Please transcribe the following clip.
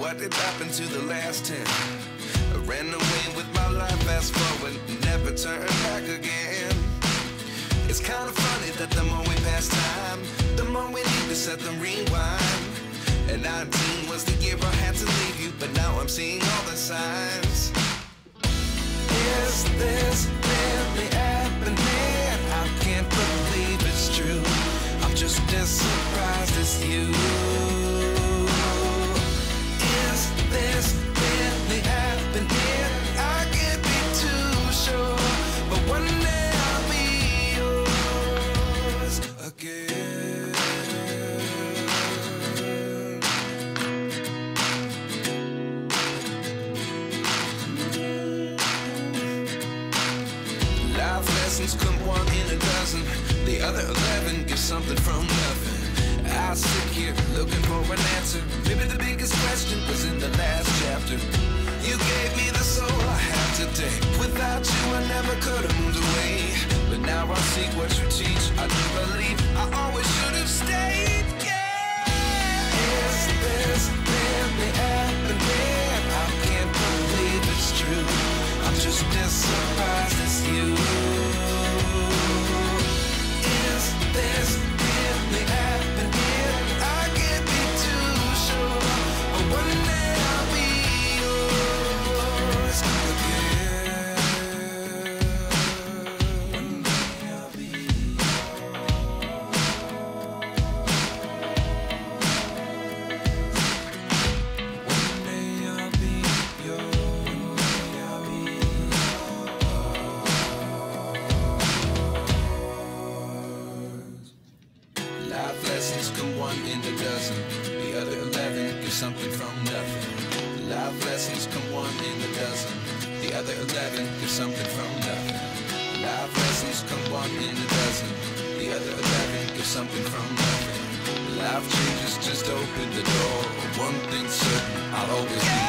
what did happen to the last 10? I ran away with my life, fast forward, never turn back again. It's kind of funny that the more we pass time, the more we need to set the rewind. And 19 was the year I had to leave you, but now I'm seeing all the signs. Is this really happening? I can't believe it's true. I'm just as surprised as you. Is this really happening? I can't be too sure, but one day I'll be yours again. Life lessons come one in a dozen. The other 11 get something from nothing. I sit here looking for an answer. Maybe the biggest question was in the last chapter. You gave me the soul I have today. Without you I never could have moved away. But now I see what you teach. I do believe I always should have stayed. Yeah. Is this really happening? I can't believe it's true. I'm just as surprised as you. Is this really happening? I can't be too sure, but one day I'll be yours again. One day I'll be One day I'll be yours. Life lessons come one in a dozen. The other 11 get something from nothing. Life lessons come one in a dozen. The other 11 get something from nothing. Life lessons come one in a dozen. The other 11 get something from nothing. Life changes just open the door. One thing's certain, I'll always be